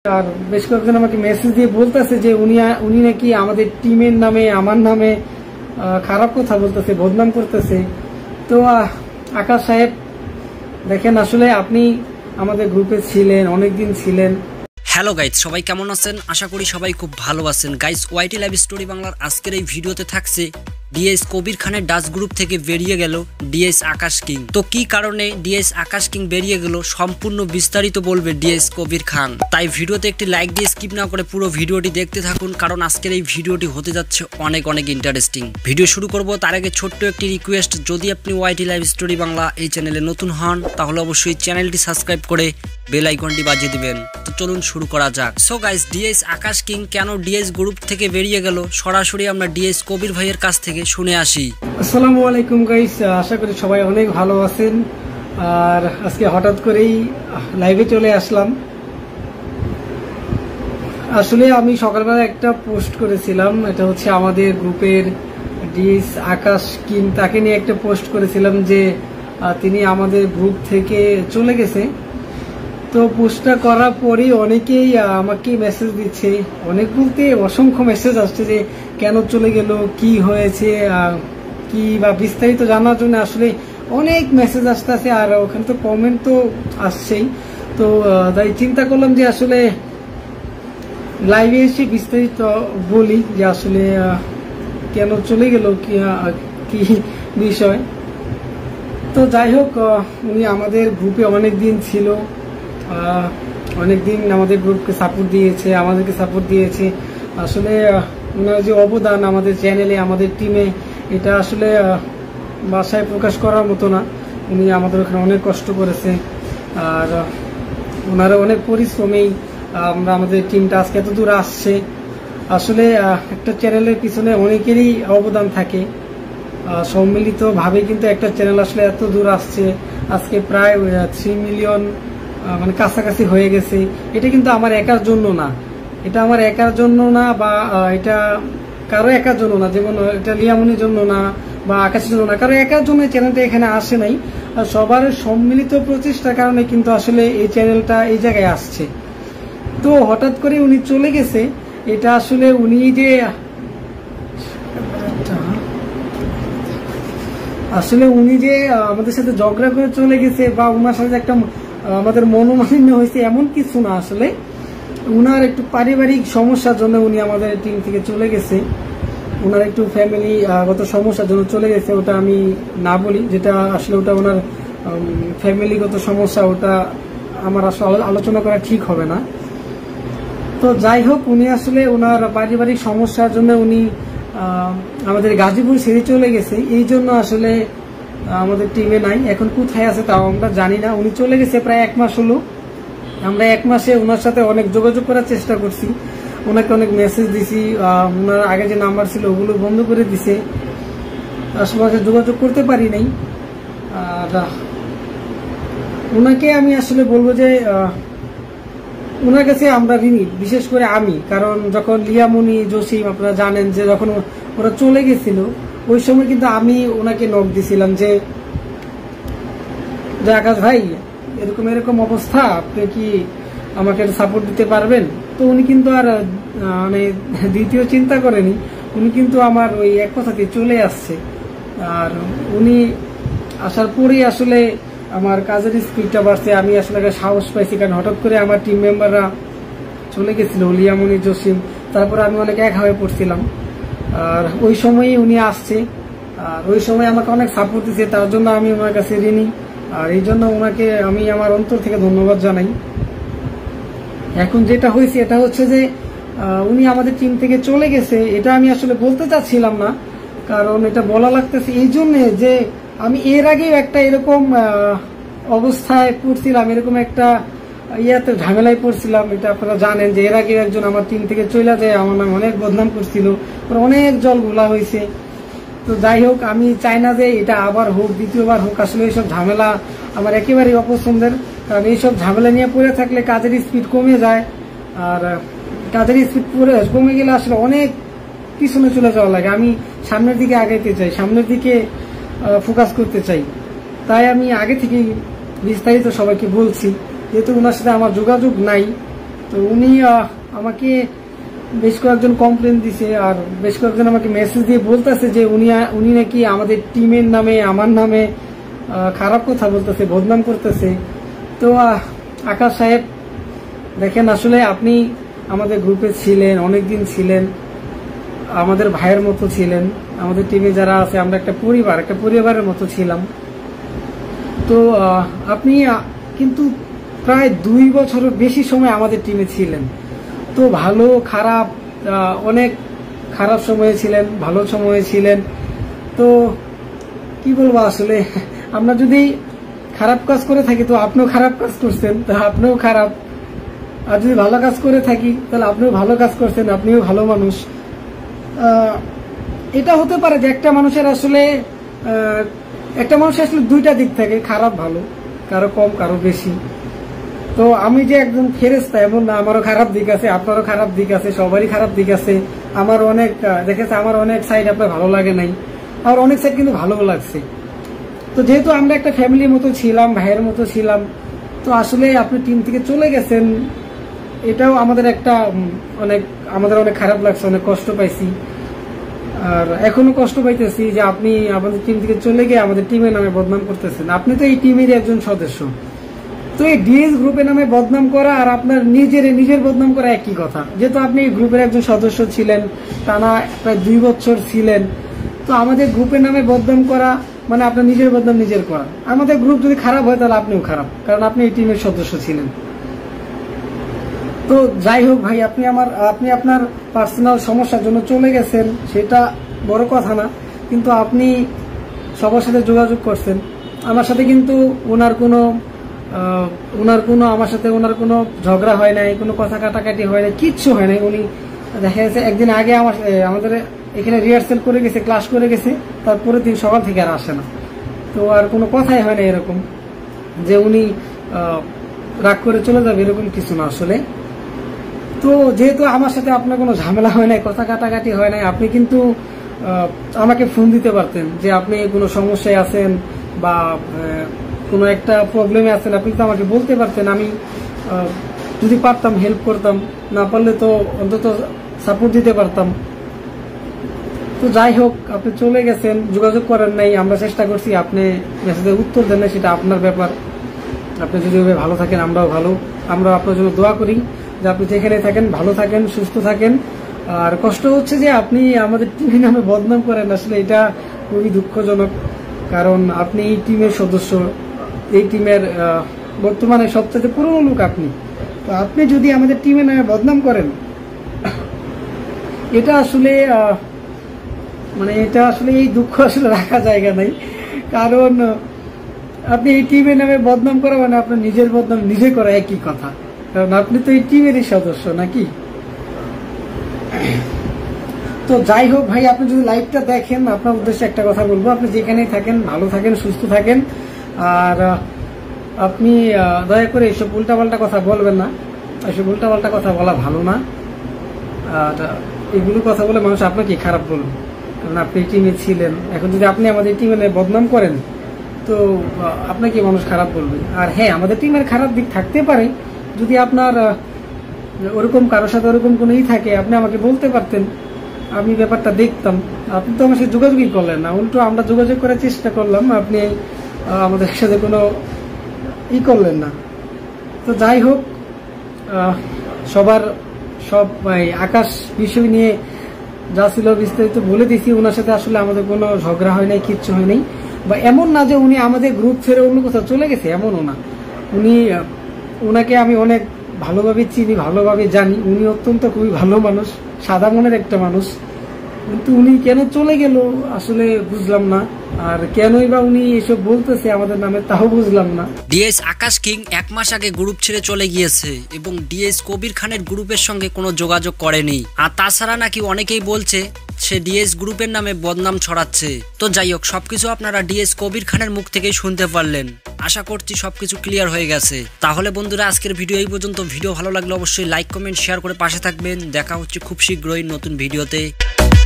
আর বেশ কয়েকজন আমাকে মেসেজ দিয়ে বলতেছে যে উনি নাকি আমাদের টিমের নামে আমার নামে খারাপ কথা বলতেছে, বদনাম করতেছে। তো আকাশ সাহেব দেখেন, আসলে আপনি আমাদের গ্রুপে ছিলেন, অনেকদিন ছিলেন। হ্যালো গাইজ, সবাই কেমন আছেন? আশা করি সবাই খুব ভালো আছেন। গাইজ, ওয়াইটি লাইভ স্টোরি বাংলার আজকের এই ভিডিওতে থাকছে ডিএস কবির খানের ডাচ গ্রুপ থেকে বেরিয়ে গেল ডিএস আকাশ কিং। তো কি কারণে ডিএস আকাশ কিং বেরিয়ে গেল সম্পূর্ণ বিস্তারিত বলবে ডিএস কবির খান। তাই ভিডিওতে একটি লাইক দিয়ে স্কিপ না করে পুরো ভিডিওটি দেখতে থাকুন, কারণ আজকের এই ভিডিওটি হতে যাচ্ছে অনেক অনেক ইন্টারেস্টিং। ভিডিও শুরু করব তার আগে ছোট্ট একটি রিকোয়েস্ট, যদি আপনি ওয়াইটি লাইভ স্টোরি বাংলা এই চ্যানেলে নতুন হন তাহলে অবশ্যই চ্যানেলটি সাবস্ক্রাইব করে বেল আইকনটি বাজিয়ে দিবেন। তো চলুন শুরু করা যাক। So guys, DS Akash king কেন ডিএস গ্রুপ থেকে বেরিয়ে গেল সরাসরি আমরা ডিএস কবির ভাইয়ের কাছ থেকে শুনে আসি। আসসালামু আলাইকুম গাইস, আশা করি সবাই অনেক ভালো আছেন। আর আজকে হঠাৎ করেই লাইভে চলে আসলাম। আসলে আমি সকালবেলা একটা পোস্ট করেছিলাম, এটা হচ্ছে আমাদের গ্রুপের ডিএস আকাশ কিং, তাকে নিয়ে একটা পোস্ট করেছিলাম যে তিনি আমাদের গ্রুপ থেকে চলে গেছে। তো পোস্টটা করার পরেই অনেকেই আমাকে মেসেজ দিচ্ছে, অনেক বলতে অসংখ্য মেসেজ আসছে যে কেন চলে গেল, কি হয়েছে, কি বা বিস্তারিত জানার জন্য আসলে অনেক মেসেজ আসতেছে। আর ওখানে তো কমেন্ট তো আসছেই। তো তাই চিন্তা করলাম যে আসলে লাইভে এসে বিস্তারিত বলি যে আসলে কেন চলে গেল, কি বিষয়। তো যাই হোক, উনি আমাদের গ্রুপে অনেকদিন ছিল, অনেকদিন আমাদের গ্রুপকে সাপোর্ট দিয়েছে, আমাদেরকে সাপোর্ট দিয়েছে। আসলে ওনার যে অবদান আমাদের চ্যানেলে, আমাদের টিমে, এটা আসলে ভাষায় প্রকাশ করার মতো না। উনি আমাদের ওখানে অনেক কষ্ট করেছে, আর ওনারা অনেক পরিশ্রমেই আমরা আমাদের টিমটা আজকে এত দূর আসছে। আসলে একটা চ্যানেলের পিছনে অনেকেরই অবদান থাকে, সম্মিলিতভাবে কিন্তু একটা চ্যানেল আসলে এত দূর আসছে। আজকে প্রায় 3 মিলিয়ন মানে কাছাকাছি হয়ে গেছে। এটা কিন্তু আমার একার জন্য না, এটা আমার একার জন্য না, বা এটা কারো একার জন্য না, যেমন এটা লিয়ামনির জন্য না বা আকাশের জন্য না, কারো একার জন্য চ্যানেলটা এখানে আসে নাই। সবার সম্মিলিত প্রচেষ্টার কারণে কিন্তু আসলে এই চ্যানেলটা এই জায়গায় আসছে। তো হঠাৎ করে উনি চলে গেছে, এটা আসলে উনি যে আমাদের সাথে ঝগড়া করে চলে গেছে বা ওনার সাথে একটা আমাদের মনোমালিন্য হয়েছে এমন কিছু না। আসলে উনার একটু পারিবারিক সমস্যার জন্য উনি আমাদের টিম থেকে চলে গেছে। ওনার একটু ফ্যামিলিগত সমস্যার জন্য চলে গেছে, ওটা আমি না বলি, যেটা আসলে ওটা ওনার ফ্যামিলিগত সমস্যা, ওটা আমার আসলে আলোচনা করা ঠিক হবে না। তো যাই হোক, উনি আসলে ওনার পারিবারিক সমস্যার জন্য উনি আমাদের গাজীপুর ছেড়ে চলে গেছে। এই জন্য আসলে আমাদের টিমে নাই। এখন কোথায় আছে তাও আমরা জানি না। উনি চলে গেছে প্রায় 1 মাস হলো। আমরা 1 মাসে ওনার সাথে অনেক যোগাযোগ করার চেষ্টা করছি, ওনাকে অনেক মেসেজ দিছি। ওনার আগে যে নাম্বার ছিল ওগুলো বন্ধ করে দিছে, আসলে যোগাযোগ করতে পারি নাই। আর ওনাকে আমি আসলে বলবো যে ওনার কাছে আমরা ঋণী, বিশেষ করে আমি। কারণ যখন লিয়ামনি, জসিম, আপনারা জানেন যে যখন ওরা চলে গেছিল ওই সময় কিন্তু আমি ওনাকে নক দিছিলাম যে আকাশ ভাই, এরকম এরকম অবস্থা, আপনি কি আমাকে সাপোর্ট দিতে পারবেন? তো উনি কিন্তু আর মানে দ্বিতীয় চিন্তা করেনি, উনি কিন্তু আমার ওই এক কথাতে চলে আসছে। আর উনি আসার পরেই আসলে আমার কাজের স্পিডটা বাড়ছে, আমি আসলে সাহস পাইছি। কারণ হঠাৎ করে আমার টিম মেম্বাররা চলে গেছিল, লিয়ামনি, জসিম, তারপরে আমি অনেক একা হয়ে পড়ছিলাম। আর ওই সময়ই উনি আসছে, আর ওই সময় আমাকে অনেক সাপোর্ট দিচ্ছে, তার জন্য আমি ওনার কাছে ঋণী। আর এই জন্য ওনাকে আমি আমার অন্তর থেকে ধন্যবাদ জানাই। এখন যেটা হয়েছে এটা হচ্ছে যে উনি আমাদের টিম থেকে চলে গেছে, এটা আমি আসলে বলতে চাচ্ছিলাম না, কারণ এটা বলা লাগতেছে এই জন্যে যে আমি এর আগেও একটা এরকম অবস্থায় পড়ছিলাম, এরকম একটা ইয়াতে ঝামেলায় পড়ছিলাম। এটা আপনারা জানেন যে এর আগে একজন আমার টিম থেকে চলে যায়, আমার নামে অনেক বদনাম করছিল, অনেক জল ঘোলা হয়েছে। তো যাই হোক, আমি চাই না যে এটা আবার হোক, দ্বিতীয়বার হোক। আসলে এইসব ঝামেলা আমার একেবারেই অপছন্দের, কারণ এইসব ঝামেলা নিয়ে পড়ে থাকলে কাজের স্পিড কমে যায়। আর কাজের স্পিড কমে গেলে আসলে অনেক পিছনে চলে যাওয়া লাগে। আমি সামনের দিকে আগাইতে চাই, সামনের দিকে ফোকাস করতে চাই। তাই আমি আগে থেকেই বিস্তারিত সবাইকে বলছি, যেহেতু ওনার সাথে আমার যোগাযোগ নাই, তো উনি আমাকে বেশ কয়েকজন কমপ্লেন দিছে, আর বেশ কয়েকজন আমাকে মেসেজ দিয়ে বলতেছে যে উনি নাকি আমাদের টিমের নামে, আমার নামে খারাপ কথা বলতেছে, বদনাম করতেছে। তো আকাশ সাহেব দেখেন, আসলে আপনি আমাদের গ্রুপে ছিলেন, অনেকদিন ছিলেন, আমাদের ভাইয়ের মতো ছিলেন। আমাদের টিমে যারা আছে আমরা একটা পরিবারের মতো ছিলাম। তো আপনি কিন্তু প্রায় 2 বছরের বেশি সময় আমাদের টিমে ছিলেন। তো ভালো খারাপ, অনেক খারাপ সময়ে ছিলেন, ভালো সময়ে ছিলেন। তো কি বলবো, আসলে আমরা যদি খারাপ কাজ করে থাকি তো আপনিও খারাপ কাজ করছেন, তা আপনিও খারাপ। আর যদি ভালো কাজ করে থাকি তাহলে আপনিও ভালো কাজ করছেন, আপনিও ভালো মানুষ। এটা হতে পারে যে একটা মানুষের আসলে দুইটা দিক থাকে, খারাপ ভালো, কারো কম কারো বেশি। তো আমি যে একজন ফেরেশতা এমন না, আমারও খারাপ দিক আছে, আপনারও খারাপ দিক আছে, সবারই খারাপ দিক আছে। আমার অনেক দেখেছে, আমার অনেক সাইড আপনার ভালো লাগে নাই, আর অনেক সাইড কিন্তু ভালো লাগছে। তো যেহেতু আমরা একটা ফ্যামিলির মতো ছিলাম, ভাইয়ের মতো ছিলাম, তো আসলে আপনি টিম থেকে চলে গেছেন, এটাও আমাদের অনেক খারাপ লাগছে, অনেক কষ্ট পাইছি, আর এখনো কষ্ট পাইতেছি যে আপনি আমাদের টিম থেকে চলে গিয়ে আমাদের টিমের নামে বদনাম করতেছেন। আপনি তো এই টিমের একজন সদস্য। তো এই ডিএস গ্রুপের নামে বদনাম করা আর আপনার নিজের বদনাম করা একই কথা। যেহেতু আপনি এই গ্রুপের একজন সদস্য ছিলেন, টানা প্রায় 2 বছর ছিলেন, তো আমাদের গ্রুপের নামে বদনাম করা মানে আপনার নিজের বদনাম নিজের করা। আমাদের গ্রুপ যদি খারাপ হয় তাহলে আপনিও খারাপ, কারণ আপনি এই টিমের সদস্য ছিলেন। তো যাই হোক ভাই, আপনি আপনার পার্সোনাল সমস্যার জন্য চলে গেছেন, সেটা বড় কথা না, কিন্তু আপনি সবার সাথে যোগাযোগ করছেন। আমার সাথে কিন্তু ওনার কোনো ঝগড়া হয় নাই, কোনো কথা কাটাকাটি হয় নাই, কিচ্ছু হয় নাই। উনি দেখা যাচ্ছে একদিন আগে আমাদের এখানে রিহার্সেল করে গেছে, ক্লাস করে গেছে, তারপরে দিন সকাল থেকে আর আসে না। তো আর কোনো কথাই হয় না এরকম যে উনি রাগ করে চলে যাবে, এরকম কিছু না আসলে। তো যেহেতু আমার সাথে আপনার কোনো ঝামেলা হয় নাই, কথা কাটাকাটি হয় নাই, আপনি কিন্তু আমাকে ফোন দিতে পারতেন যে আপনি কোনো সমস্যায় আছেন বা কোনো একটা প্রবলেমে আছেন, আপনি তো আমাকে বলতে পারতেন। আমি যদি পারতাম হেল্প করতাম, না পারলে তো অন্তত সাপোর্ট দিতে পারতাম। তো যাই হোক, আপনি চলে গেছেন, যোগাযোগ করেন নাই, আমরা চেষ্টা করছি, আপনি মেসেজের উত্তর দেন না, সেটা আপনার ব্যাপার। আপনি যদি ভালো থাকেন আমরাও ভালো, আমরা আপনার জন্য দোয়া করি যে আপনি যেখানে থাকেন ভালো থাকেন, সুস্থ থাকেন। আর কষ্ট হচ্ছে যে আপনি আমাদের টিমের নামে বদনাম করেন, আসলে এটা খুবই দুঃখজনক, কারণ আপনি এই টিমের সদস্য, এই টিমের বর্তমানে সবচেয়ে পুরনো লোক আপনি। তো আপনি যদি আমাদের টিমের নামে বদনাম করেন, এটা আসলে এই দুঃখ আসলে রাখা জায়গা নাই, কারণ আপনি এই টিমের নামে বদনাম করা মানে আপনার নিজের বদনাম নিজে করা একই কথা, কারণ আপনি তো এই টিমেরই সদস্য নাকি। তো যাই হোক ভাই, আপনি যদি লাইভটা দেখেন, আপনার উদ্দেশ্যে একটা কথা বলবো, আপনি যেখানেই থাকেন ভালো থাকেন, সুস্থ থাকেন। আর আপনি দয়া করে এইসব উল্টাপাল্টা কথা বলবেন না, এসব উল্টাপাল্টা কথা বলা ভালো না। আর এগুলো কথা বলে মানুষ আপনাকে খারাপ বলবে, কারণ আপনি টিমে ছিলেন। এখন যদি আপনি আমাদের টিমে বদনাম করেন তো আপনাকে মানুষ খারাপ বলবে। আর হ্যাঁ, আমাদের টিমের খারাপ দিক থাকতে পারে, যদি আপনার ওরকম কারোর সাথে ওরকম কোনো থাকে, আপনি আমাকে বলতে পারতেন, আমি ব্যাপারটা দেখতাম। আপনি তো আমার সাথে যোগাযোগই করলেন না, উল্টো আমরা যোগাযোগ করার চেষ্টা করলাম, আপনি আমাদের সাথে কোনো করলেন না। তো যাই হোক, সব আকাশ বিষয় নিয়ে যা ছিল বিস্তারিত বলে দিছি। ওনার সাথে আসলে আমাদের কোনো ঝগড়া হয় নাই, কিচ্ছু হয় নাই, বা এমন না যে উনি আমাদের গ্রুপ ছেড়ে অন্য কোথাও চলে গেছে, এমনও না। ওনাকে আমি অনেক ভালোভাবে চিনি, ভালোভাবে জানি। উনি অত্যন্ত খুবই ভালো মানুষ, সাদা মনের একটা মানুষ, কিন্তু উনি কেন চলে গেল আসলে বুঝলাম না। আর কেনই বা উনি এসব বলতেছে আমাদের নামে, তাও বুঝলাম না। ডিএস আকাশ কিং 1 মাস আগে গ্রুপ ছেড়ে চলে গিয়েছে এবং ডিএস কবির খানের গ্রুপের সঙ্গে কোনো যোগাযোগ করেনি। আর তাছাড়া নাকি অনেকেই বলছে সে ডিএস গ্রুপের নামে বদনাম ছড়াচ্ছে। তো যাই হোক, সবকিছু আপনারা ডিএস কবির খানের মুখ থেকেই শুনতে পারলেন। আশা করছি সবকিছু ক্লিয়ার হয়ে গেছে। তাহলে বন্ধুরা, আজকের ভিডিও এই পর্যন্ত। ভিডিও ভালো লাগলে অবশ্যই লাইক, কমেন্ট, শেয়ার করে পাশে থাকবেন। দেখা হচ্ছে খুব শীঘ্রই নতুন ভিডিওতে।